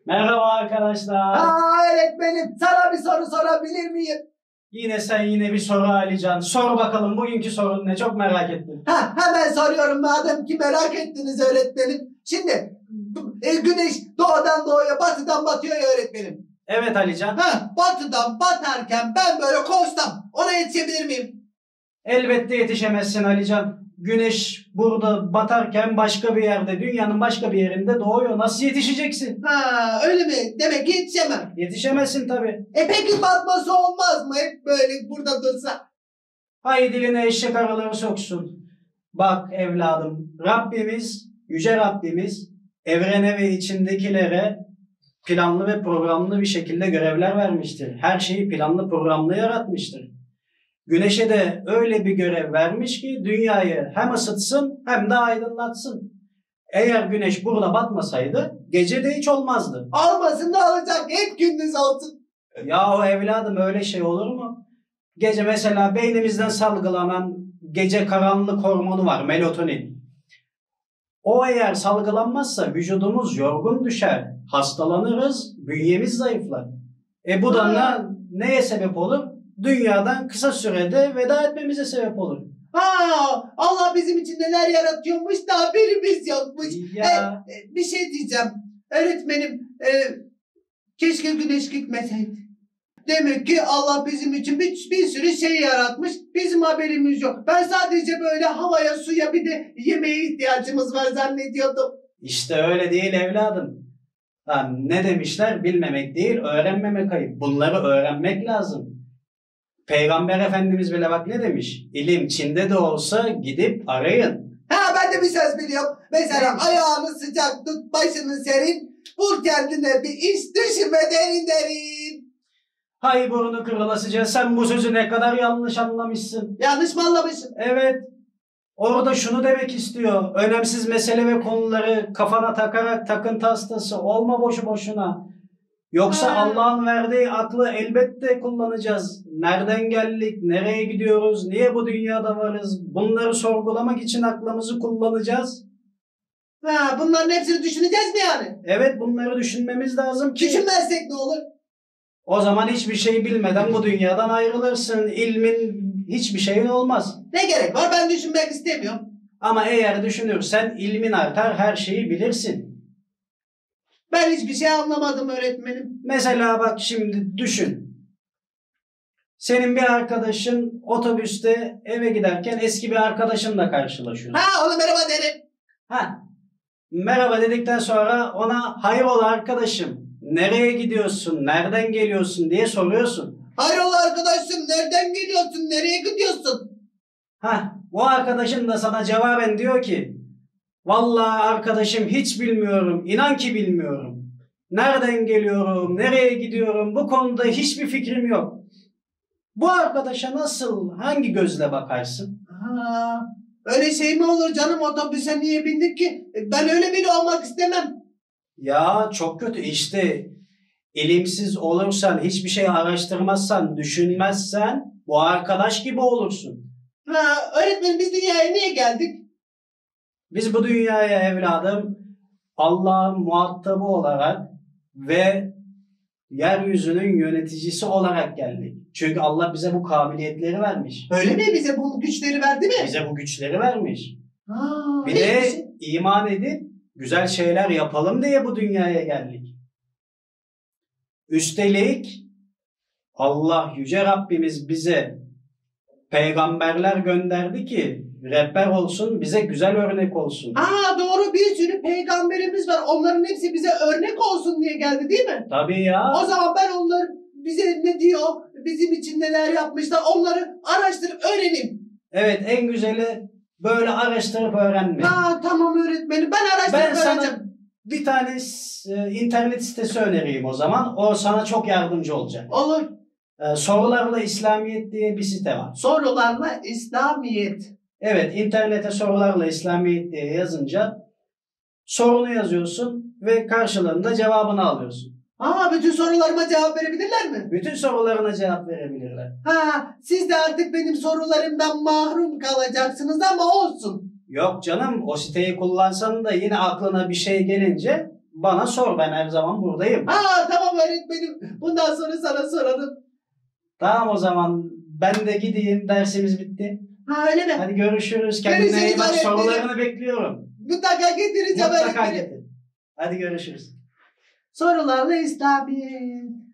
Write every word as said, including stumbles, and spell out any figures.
Merhaba arkadaşlar. Aa öğretmenim, sana bir soru sorabilir miyim? Yine sen yine bir soru Alican. Sor bakalım bugünkü sorun ne? Çok merak ettim. Ha, hemen soruyorum madem ki merak ettiniz öğretmenim. Şimdi e, güneş doğudan doğuya, batıdan batıyor ya öğretmenim. Evet Alican. Ha, batıdan batarken ben böyle koşsam ona yetişebilir miyim? Elbette yetişemezsin Alican. Güneş burada batarken başka bir yerde, dünyanın başka bir yerinde doğuyor. Nasıl yetişeceksin? Ha, öyle mi? Demek ki yetişemem. Yetişemezsin tabii. E peki batması olmaz mı? Hep böyle burada dursa. Hay diline eşek arıları soksun. Bak evladım, Rabbimiz, yüce Rabbimiz evrene ve içindekilere planlı ve programlı bir şekilde görevler vermiştir. Her şeyi planlı programlı yaratmıştır. Güneşe de öyle bir görev vermiş ki dünyayı hem ısıtsın hem de aydınlatsın. Eğer güneş burada batmasaydı gece de hiç olmazdı. Olmasın da olacak, hep gündüz olsun. Ya o evladım öyle şey olur mu? Gece mesela beynimizden salgılanan gece karanlık hormonu var, melatonin. O eğer salgılanmazsa vücudumuz yorgun düşer, hastalanırız, bünyemiz zayıflar. E bu da ne, neye sebep olur? Dünyadan kısa sürede veda etmemize sebep olur. Ha, Allah bizim için neler yaratıyormuş da haberimiz yokmuş. Ya. E, e, bir şey diyeceğim. Öğretmenim, e, keşke güneş gitmeseydi. Demek ki Allah bizim için bir, bir sürü şey yaratmış. Bizim haberimiz yok. Ben sadece böyle havaya, suya bir de yemeğe ihtiyacımız var zannediyordum. İşte öyle değil evladım. Ha, ne demişler? Bilmemek değil, öğrenmemek ayıp. Bunları öğrenmek lazım. Peygamber Efendimiz bile bak ne demiş? İlim Çin'de de olsa gidip arayın. Ha, ben de bir söz biliyorum. Mesela Neymiş? ayağını sıcak tut, başını serin. Vur kendine bir iş, düşünme derin derin. Hay burnu kırılasıca, sen bu sözü ne kadar yanlış anlamışsın. Yanlış mı anlamışım? Evet. Orada şunu demek istiyor. Önemsiz mesele ve konuları kafana takarak takıntı hastası olma boşu boşuna. Yoksa Ha. Allah'ın verdiği aklı elbette kullanacağız. Nereden geldik, nereye gidiyoruz, niye bu dünyada varız? Bunları sorgulamak için aklımızı kullanacağız. Ha, bunların hepsini düşüneceğiz mi yani? Evet, bunları düşünmemiz lazım ki Düşünmezsek ne olur? o zaman hiçbir şey bilmeden bu dünyadan ayrılırsın. İlmin hiçbir şeyin olmaz. Ne gerek var? Ben düşünmek istemiyorum. Ama eğer düşünürsen ilmin artar, her şeyi bilirsin. Ben hiçbir şey anlamadım öğretmenim. Mesela bak şimdi düşün. Senin bir arkadaşın otobüste eve giderken eski bir arkadaşınla karşılaşıyor. Ha, onu merhaba derim. Ha. Merhaba dedikten sonra ona hayrola arkadaşım, nereye gidiyorsun, nereden geliyorsun diye soruyorsun. Hayrola arkadaşım, nereden geliyorsun, nereye gidiyorsun? Ha, o arkadaşın da sana cevaben diyor ki, vallahi arkadaşım hiç bilmiyorum, inan ki bilmiyorum. Nereden geliyorum, nereye gidiyorum, bu konuda hiçbir fikrim yok. Bu arkadaşa nasıl, hangi gözle bakarsın? Ha, öyle şey mi olur canım, otobüse niye bindik ki? Ben öyle biri olmak istemem. Ya çok kötü işte. İlimsiz olursan, hiçbir şey araştırmazsan, düşünmezsen bu arkadaş gibi olursun. Ha, öğretmenim biz dünyaya niye geldik? Biz bu dünyaya evladım Allah'ın muhatabı olarak ve yeryüzünün yöneticisi olarak geldik. Çünkü Allah bize bu kabiliyetleri vermiş. Öyle mi, bize bu güçleri verdi mi? Bize bu güçleri vermiş. Ha, Bir ne de güzel. iman edip güzel şeyler yapalım diye bu dünyaya geldik. Üstelik Allah Yüce Rabbimiz bize peygamberler gönderdi ki rehber olsun, bize güzel örnek olsun. Aa, doğru, bir sürü peygamberimiz var. Onların hepsi bize örnek olsun diye geldi değil mi? Tabii ya. O zaman ben onları bize ne diyor, bizim için neler yapmışlar onları araştırıp öğreneyim. Evet, en güzeli böyle araştırıp öğrenmek. Ha, tamam öğretmenim, ben araştırıp Ben sana öğreneceğim. bir tane e, internet sitesi önereyim o zaman. O sana çok yardımcı olacak. Olur. E, Sorularla İslamiyet diye bir site var. Sorularla İslamiyet. Evet, internete sorularla İslamiyet diye yazınca sorunu yazıyorsun ve karşılığında cevabını alıyorsun. Aa, bütün sorularıma cevap verebilirler mi? Bütün sorularına cevap verebilirler. Ha, siz de artık benim sorularımdan mahrum kalacaksınız ama olsun. Yok canım, o siteyi kullansan da yine aklına bir şey gelince bana sor, ben her zaman buradayım. Ha tamam öğretmenim. Bundan sonra sana sorarım. Tamam o zaman ben de gideyim, dersimiz bitti. Ha öyle mi? Hadi görüşürüz. Kendine iyi Görüşürüz bak, öğretmenim. sorularını bekliyorum. Mutlaka getireceğim Mutlaka öğretmenim. getir. Hadi görüşürüz. Sorularla İslamiyet.